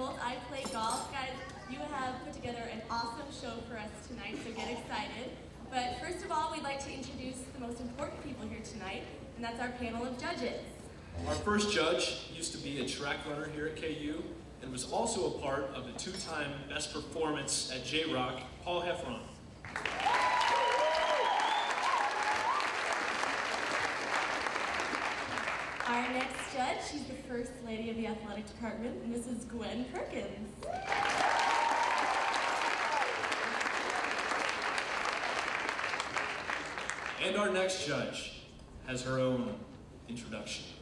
girls. I play golf. Guys, you have put together an awesome show for us tonight, so get excited. But first of all, we'd like to introduce the most important people here tonight, and that's our panel of judges. Our first judge used to be a track runner here at KU and was also a part of the two-time best performance at Jayrock, Paul Heffron. Our next judge, she's the first lady of the athletic department, Mrs. Lew Perkins. And our next judge has her own introduction.